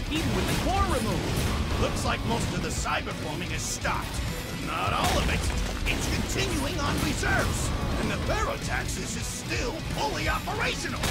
even with the core removed. Looks like most of the cyberforming is stopped. Not all of it. It's continuing on reserves. And the Barotaxis is still fully operational.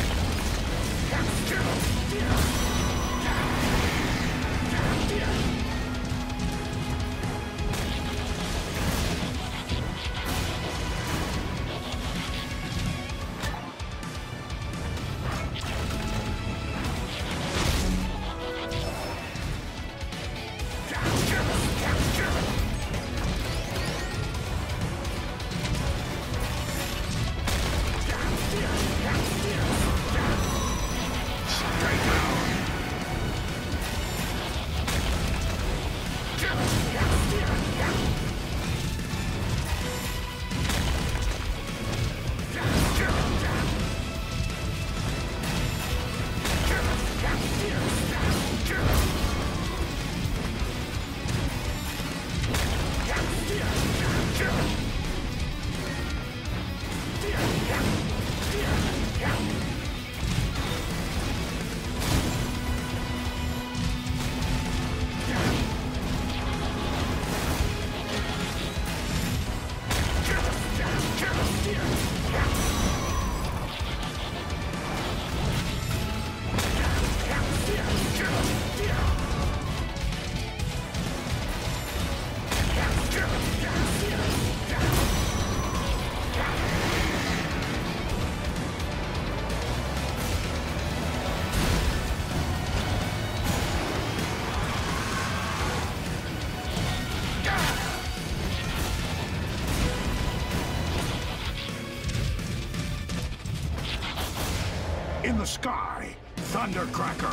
In the sky, Thundercracker.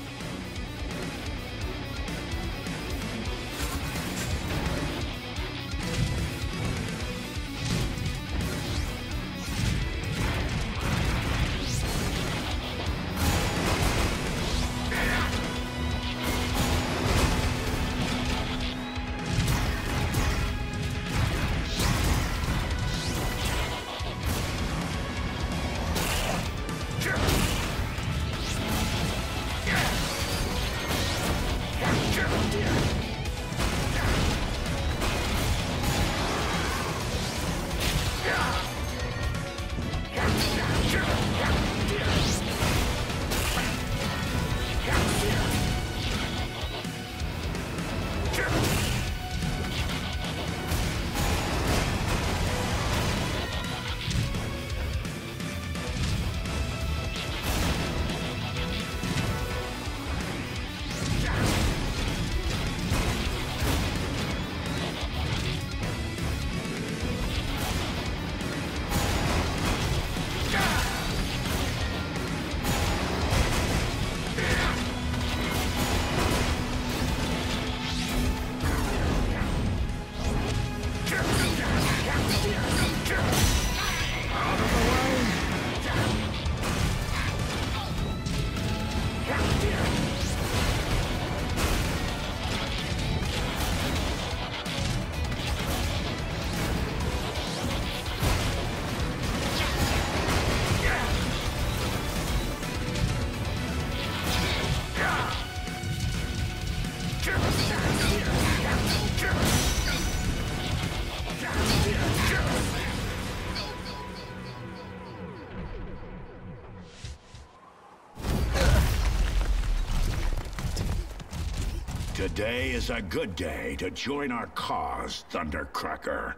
Today is a good day to join our cause, Thundercracker.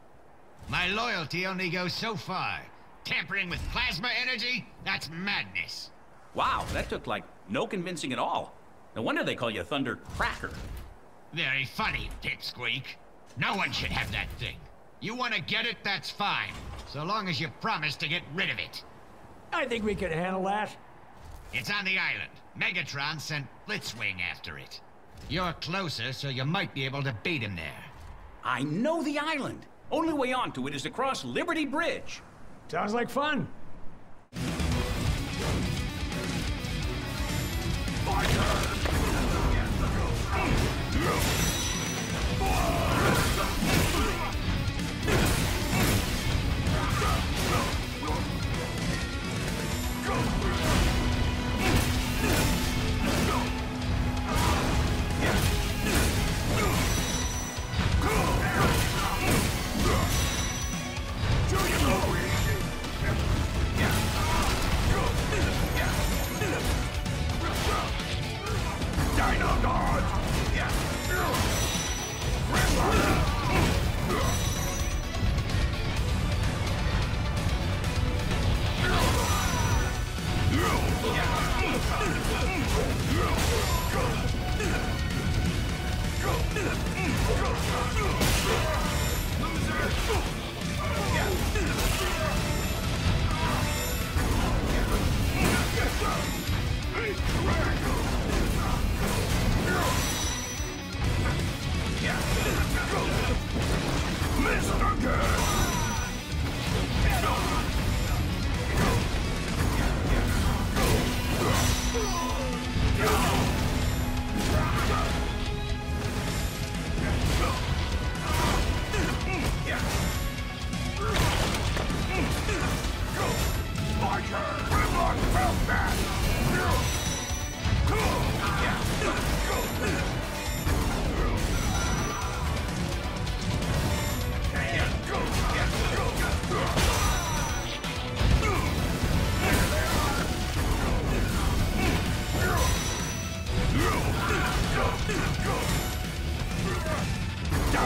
My loyalty only goes so far. Tampering with plasma energy? That's madness. Wow, that took, like, no convincing at all. No wonder they call you Thundercracker. Very funny, Pipsqueak. No one should have that thing. You want to get it, that's fine. So long as you promise to get rid of it. I think we can handle that. It's on the island. Megatron sent Blitzwing after it. You're closer, so you might be able to beat him there. I know the island. Only way onto it is across Liberty Bridge. Sounds like fun.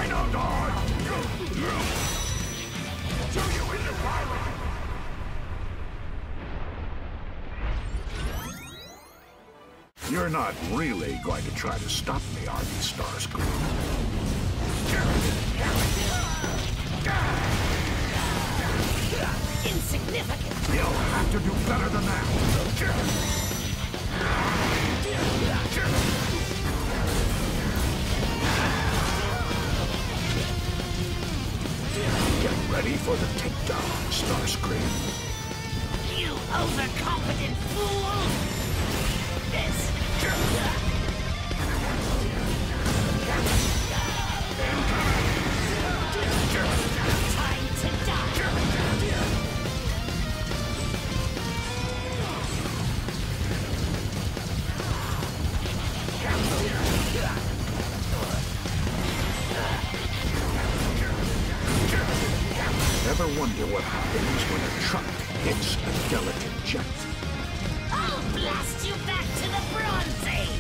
Dino Dog! To you in the pirate! You're not really going to try to stop me, are you, Starscream? Insignificant. You'll have to do better than that. Get ready for the takedown, Starscream. You overconfident fool! This. Time to die. Ever wonder what happens when a truck hits a delicate jet? I'll blast you back to the Bronze Age!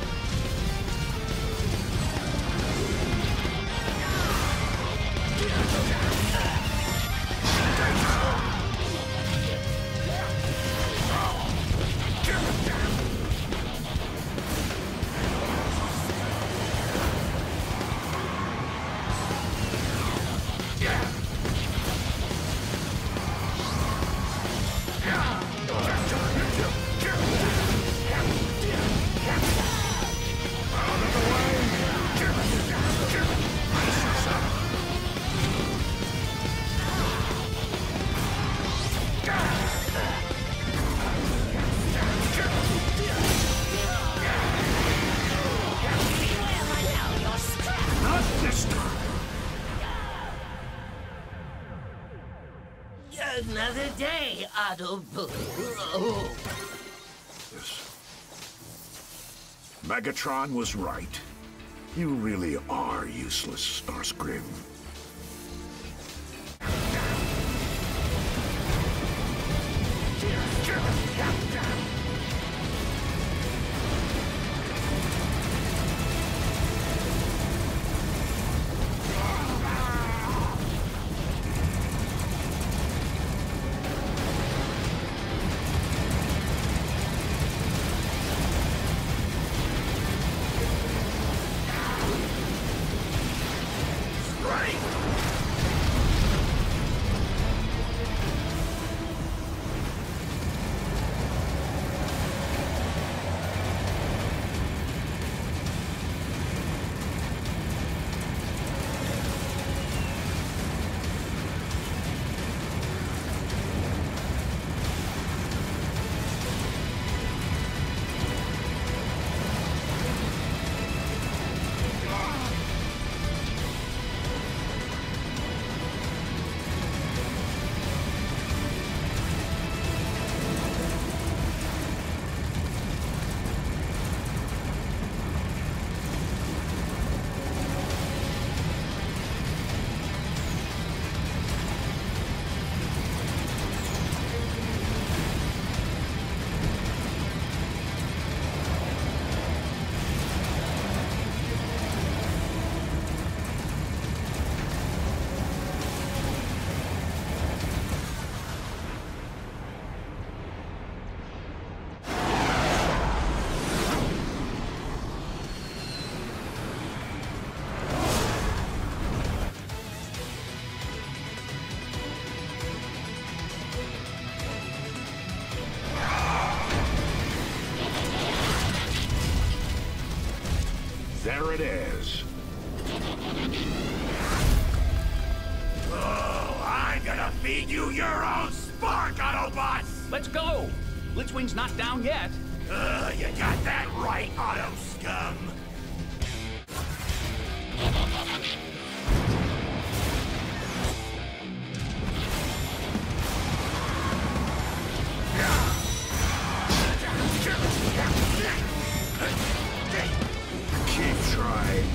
Not this time! Another day, Autobot. Megatron was right. You really are useless, Starscream. There it is. Oh, I'm gonna feed you your own spark, Autobots! Let's go! Blitzwing's not down yet. You got that right, Auto Scum! Keep trying.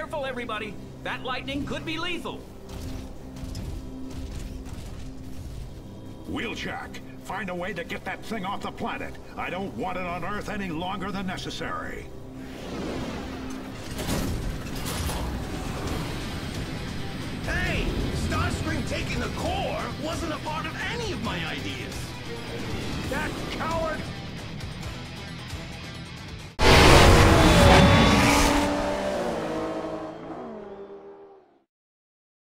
Careful, everybody. That lightning could be lethal. Wheeljack, find a way to get that thing off the planet. I don't want it on Earth any longer than necessary. Hey! Starscream taking the core wasn't a part of any of my ideas! That coward